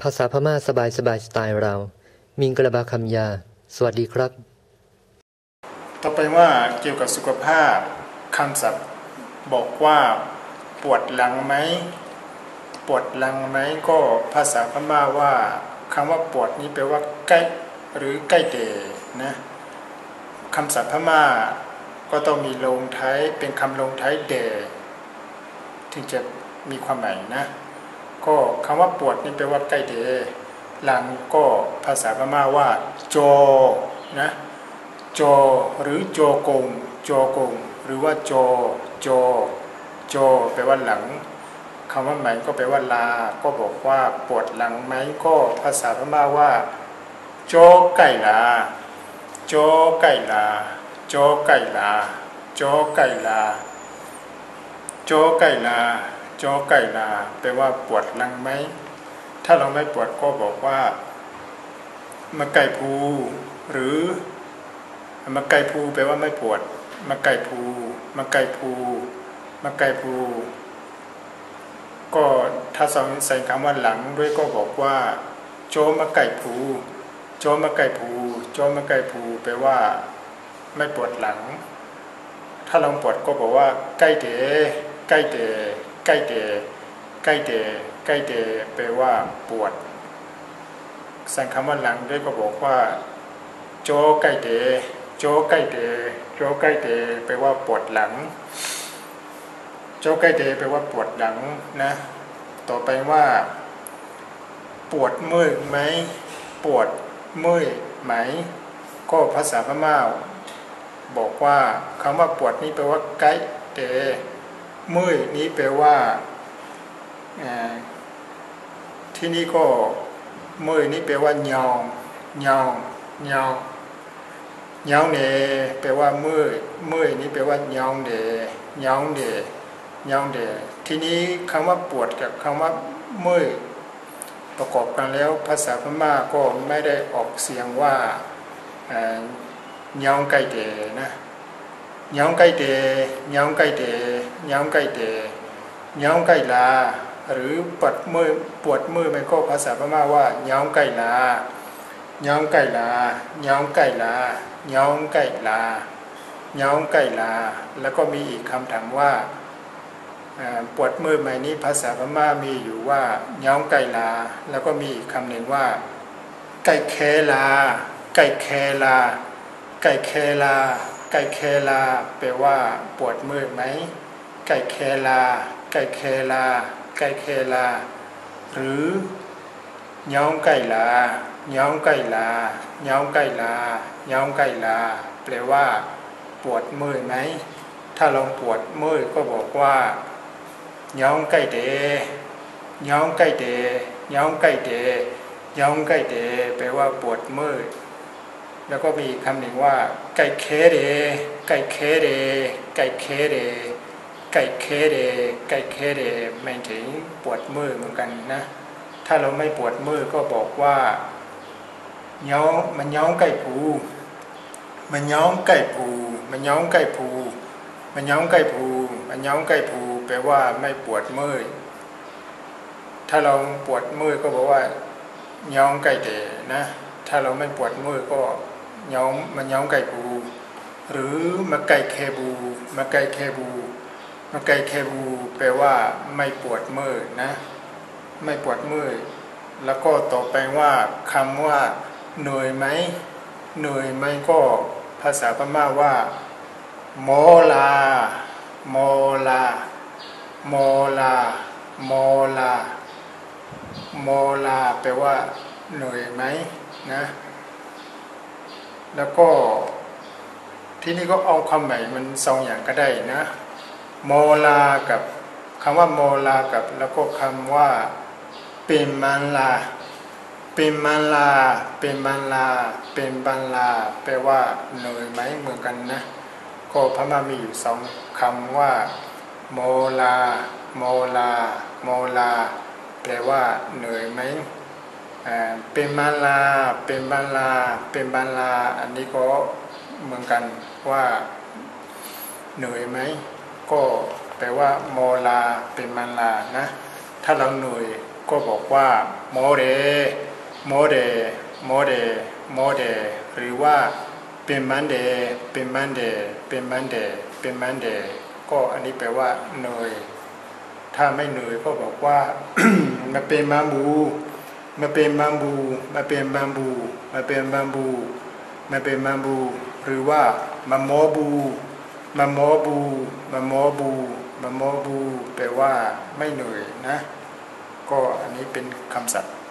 ภาษาพม่าสบายสไตล์เรามิงกระบาคำยาสวัสดีครับต่อไปว่าเกี่ยวกับสุขภาพคำศัพท์บอกว่าปวดหลังไหมปวดหลังไหมก็ภาษาพม่าว่าคำว่าปวดนี้แปลว่าใกล้หรือใกล้เดนะคำศัพท์พม่าก็ต้องมีลงท้ายเป็นคำลงท้ายเดถึงจะมีความหมายนะก็คำว่าปวดนี่แปลว่าใกล้เดหลังก็ภาษาพม่าว่าโจนะโจหรือโจกงโจกงหรือว่าโจแปลว่าหลังคำว่าไหมก็แปลว่าลาก็บอกว่าปวดหลังไหมก็ภาษาพม่าว่าโจไก่ลาโจไก่ลาโจไก่ลาโจไก่ลาโจไก่ลาโจไก่ลาแปลว่าปวดหลังไหมถ้าเราไม่ปวดก็บอกว่ามาไก่ภูหรือมาไก่ภูแปลว่าไม่ปวดมาไก่ภูมาไก่ภูมาไก่ภูก็ถ้าใส่คำว่าหลังด้วยก็บอกว่าโจมาไก่ภูโจมาไก่ภูโจมาไก่ภูแปลว่าไม่ปวดหลังถ้าเราปวดก็บอกว่าใกล้เดใกล้เดใกล้เดใกล้เดใกล้เดแปลว่าปวดใส่คำว่าหลังด้วยก็บอกว่าโจใกล้เดโจใกล้เดโจใกล้เดแปลว่าปวดหลังโจใกล้เดแปลว่าปวดหลังนะต่อไปว่าปวดเมื่อยไหมปวดเมื่อยไหมก็ภาษาพม่าบอกว่าคำว่าปวดนี้แปลว่าใกล้เดเมื่อยนี้แปลว่าที่นี่ก็เมื่อยนี้แปลว่ายองยองยองยองเดแปลว่าเมื่อยนี้แปลว่ายองเดยองเดยองเดทีนี้คำว่าปวดกับคำว่าเมื่อยประกอบกันแล้วภาษาพม่าก็ไม่ได้ออกเสียงว่ายองไกเดนะยองไกเดยองไกเดยองไกเดยองไกลาหรือปวดมือมันก็ภาษาพม่าว่ายองไกลายองไกลายองไกลายองไกลายองไกลาแล้วก็มีอีกคำถามว่าปวดมือไหมนี้ภาษาพม่ามีอยู่ว่ายองไกลาแล้วก็มีอีกคำหนึ่งว่าไก่แคลาไก่แคลาไก่แคลาไก่แคลาแปลว่าปวดมือไหมไก่แคลาไก่แคลาไก่แคลาหรือยองไก่ลายองไก่ลายองไก่ลายองไก่ลาแปลว่าปวดมือไหมถ้าลองปวดมือก็บอกว่ายองไก่เดยองไก่เดยองไก่เดยองไก่เดแปลว่าปวดมือแล้วก็มีคำหนึ่งว่าไก่เคเดไก่เคเดไก่เคเดไก่เคเดไก่เคเดหมายถึงปวดมือเหมือนกันนะถ้าเราไม่ปวดมือก็บอกว่ามันย้องไก่ผูมันย้องไก่ผูมันย้องไก่ผูมันย้องไก่ผูมันย้องไก่ผูแปลว่าไม่ปวดมือถ้าเราปวดมือก็บอกว่าย้องไก่เดนะถ้าเราไม่ปวดมือก็มันย้องไก่ผูหรือมาไก่เคบูมาไก่เคบูมาไก่เคบูแปลว่าไม่ปวดมือนะไม่ปวดมือแล้วก็ต่อไปว่าคำว่าเหนื่อยไหมเหนื่อยไหมก็ภาษาพม่าว่าโมลาโมลาโมลาโมลาโมลาแปลว่าเหนื่อยไหมนะแล้วก็ที่นี่ก็เอาคำใหม่มันสองอย่างก็ได้นะโมลากับคำว่าโมลากับแล้วก็คำว่าปิมมันลาปิมมันลาปิมมันลาปิมบันลาแปลว่าเหนื่อยไหมเหมือนกันนะก็พม่ามีอยู่สองคำว่าโมลาโมลาโมลาแปลว่าเหนื่อยไหมเป็นบันลาเป็นบันลาเป็นบันลาอันนี้ก็เหมือนกันว่าเหนื่อยไหมก็แปลว่าโมลาเป็นบันลานะถ้าเราเหนื่อยก็ก็บอกว่าโมเดโมเดโมเดโมเดหรือว่าเป็นมันเดเป็นมันเดเป็นมันเดเป็นมันเดก็อันนี้แปลว่าเนยถ้าไม่เนยก็บอกว่า มาเป็นมัมบูมาเป็นมัมบูมาเป็นมัมบูมาเป็นมัมบูมาเป็นมัมบูหรือว่ามาโมบูมาโมบูมาโมบูมาโมบูแปลว่าไม่เหนื่อยนะก็อันนี้เป็นคำศัพท์